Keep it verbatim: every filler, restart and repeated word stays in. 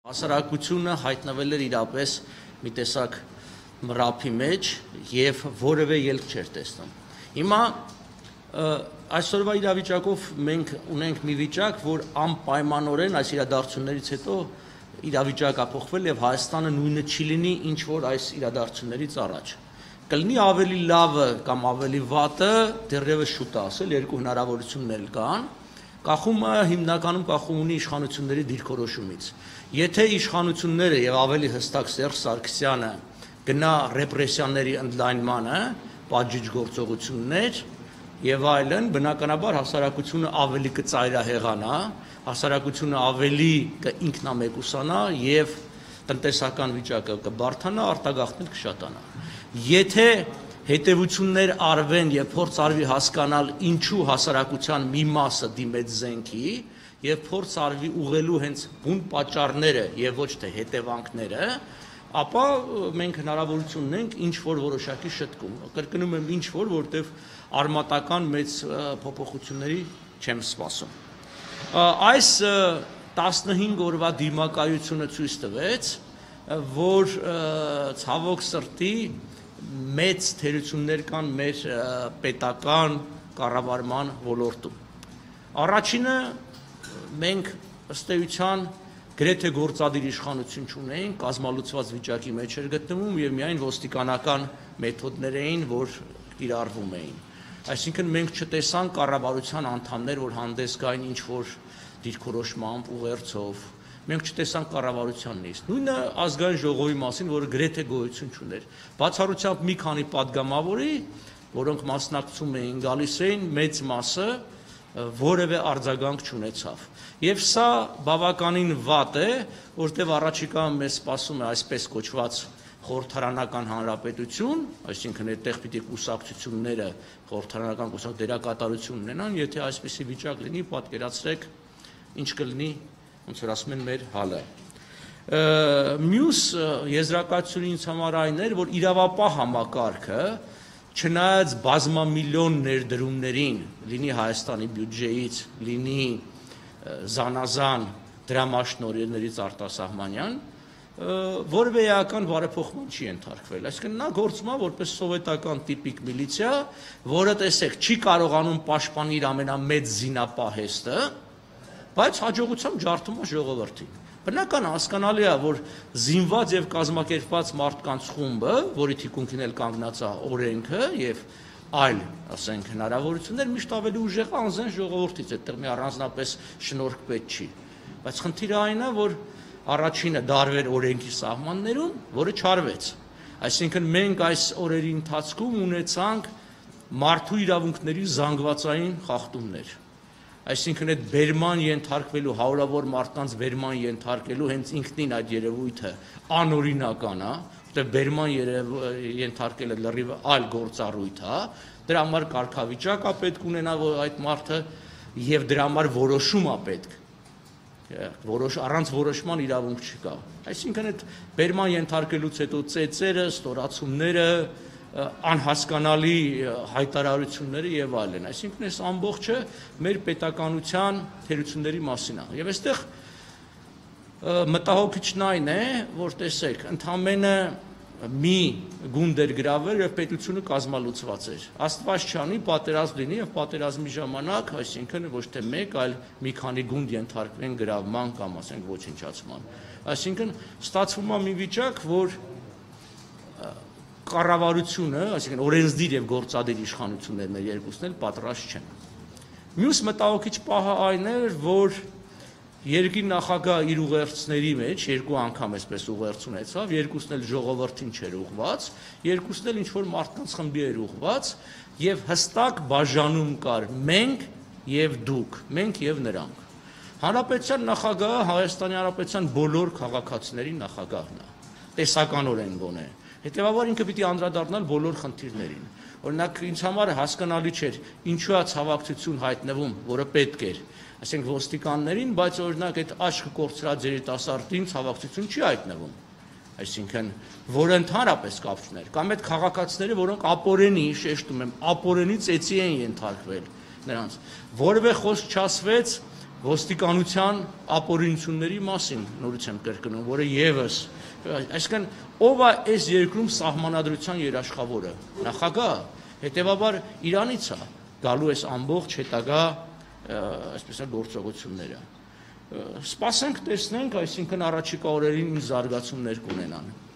Հասարակությունը հայտնվել էր իրապես մի տեսակ մռափի մեջ եւ որևէ ելք չէր տեսնում։ Հիմա այսօրվա իրավիճակով մենք ունենք մի վիճակ, որ անպայմանորեն այս իրադարձություններից հետո իրավիճակը փոխվել եւ Հայաստանը նույնը չի լինի, ինչ որ այս իրադարձություններից առաջ։ Կլինի ավելի լավը կամ ավելի վատը, դեռևս շուտ է ասել, երկու հնարավորություններ կան։ Կախումը հիմնականում կախում ունի իշխանությունների դիրքորոշումից։ Եթե իշխանությունները եւ ավելի հստակ Սերժ Սարգսյանը գնա ռեպրեսիաների ընդլայնմանը, պատժիչ գործողություններ եւ այլն, բնականաբար հասարակությունը ավելի կծայրահեղանա, հասարակությունը ավելի կինքնամեկուսանա եւ տնտեսական վիճակը կբարթանա, արտագաղթներ կշատանա։ Եթե հետևություններ արվեն եւ փորձ արվի հասկանալ ինչու հասարակության մի մասը դիմեց զենքի եւ փորձ արվի ուղղելու հենց բուն պատճառները եւ ոչ թե հետևանքները, ապա մենք հնարավորություն ունենք ինչ որ որոշակի շտկում։ Կրկնում եմ ինչ որ, որտեվ արմատական մեծ փոփոխությունների չեմ սպասում։ Այս տասնհինգ օրվա դիմակայությունը ցույց տվեց, որ ցավոք սրտի մեծ թերություններ կան մեր պետական կառավարման ոլորտում։ Առաջինը մենք ըստ էության գրեթե գործադիր իշխանություն չունեին, կազմալուծված վիճակի մեջ էր գտնվում եւ միայն ոստիկանական մեթոդներ էին, որ կիրառվում էին։ Այսինքն մենք չտեսանք կառավարության անդամներ, որ հանդես գային ինչ որ դիրքորոշմամբ, ուղերձով, մենք չտեսանք կառավարության նիստ։ Նույնը ազգային ժողովի մասին, որը գրեթե գոյություն չուներ։ Բացառությամբ մի քանի падգամավորի, որոնք մասնակցում էին, գալիս էին, մեծ մասը որևէ արձագանք չունեցավ։ Եվ սա բավականին վատ է, որտեղ առաջիկայում մեզ սպասում է այսպես կոչված խորհրդարանական հանրապետություն, այսինքն այդտեղ պիտի կուսակցությունները խորհրդարանական կուսակցություն դերակատարություն ունենան, եթե այսպիսի վիճակ լինի, պատկերացրեք ինչ կլինի, ոնց որ ասում են մեր հալը։ Մյուս եզրակացությունը ինձ համար այն էր, որ իրավապահ համակարգը չնայած բազմամիլիոն ներդրումներին, լինի Հայաստանի բյուջեից, լինի զանազան դրամաշնորհներից արտասահմանյան, որևէ էական բարեփոխման չի ենթարկվել։ Այսինքն նա գործում է որպես սովետական տիպիկ միլիցիա, որը տեսեք չի կարողանում պաշտպանել ամենամեծ զինապահեստը, բայց հաջողությամբ ջարդում է ժողովրդին։ Բնական հասկանալի է, որ զինված եւ կազմակերպված մարդկանց խումբը, որի թիկունքին էլ կանգնած է օրենքը եւ այլ, ասենք, հնարավորություններ, միշտ ավելի ուժեղ է անձն ժողովրդից, այդտեղ մի առանձնապես շնորհք պետք չի։ Բայց խնդիրը այն է, որ առաջինը դարվեր օրենքի սահմաններում, որը չարվեց։ Այսինքն մենք այս օրերի ընթացքում ունեցանք մարդու իրավունքների զանգվածային խախտումներ։ Այսինքն այդ բերման ենթարկվելու, հարյուրավոր մարդկանց բերման ենթարկելու հենց ինքնին այդ երևույթը անօրինական է, որտեղ բերման ենթարկելը լրիվ այլ գործառույթ է, դրա համար կարգավիճակ է պետք ունենա այդ մարդը եւ դրա համար որոշում է պետք։ Որոշ առանց որոշման իրավունք չկա։ Այսինքն այդ բերման ենթարկելուց հետո ծեծերը, ստորացումները, անհասկանալի հայտարարությունները եւ այլն։ Այսինքն այս ամբողջը մեր պետականության թերությունների մասին է։ Եվ այստեղ մտահոգիչն այն է, որ տեսեք, ընդամենը մի գունդ էր գրավել եւ պետությունը կազմալուծված էր։ Աստված չանի, պատերազմ լինի եւ պատերազմի ժամանակ, այսինքն ոչ թե մեկ, այլ մի քանի գունդ ենթարկվեն գրավման կամ ասենք ոչնչացման։ Այսինքն ստացվում է մի վիճակ, որ կառավարությունը, այսինքն օրենսդիր եւ գործադիր իշխանություններն են երկուսն էլ պատրաստ չեն։ Մյուս մտահոգիչ պահը այն է, որ երկրի նախագահ իր ուղերձների մեջ երկու անգամ այսպես ուղերձ ունեցավ, երկուսն էլ ժողովրդին չէր ուղված, երկուսն էլ ինչ որ մարդկանց խմբի էր ուղված եւ հստակ բաժանում կար մենք եւ դուք, մենք եւ նրանք։ Հանրապետության նախագահը Հայաստանի Հանրապետության բոլոր քաղաքացիների նախագահն է, տեսականորեն գոնե։ Հետևաբար ինքը պիտի անդրադառնալ բոլոր խնդիրներին։ Օրինակ ինձ համար հասկանալի չէր ինչու է ցավակցություն հայտնվում, որը պետք էր, ասենք ոստիկաններին, բայց օրինակ այդ աչքը կորցրած երիտասարդին ցավակցություն չի հայտնվում։ Այսինքն, որը ընդհանրապես կապ չուներ, կամ այդ քաղաքացիները, որոնք ապօրենի, շեշտում եմ, ապօրենի ծեծի են ենթարկվել նրանց, որևէ խոսք չասվեց ոստիկանության ապօրինությունների մասին նորից եմ կրկնում, որը եւս, այսինքն ով է այս երկրում սահմանադրության երաշխավորը, նախագահը, հետեւաբար Իրանից է գալու այս ամբողջ հետագա, այսպես ասած, գործողությունները։ Սպասենք, տեսնենք, այսինքն առաջիկա օրերին ինչ զարգացումներ կունենան։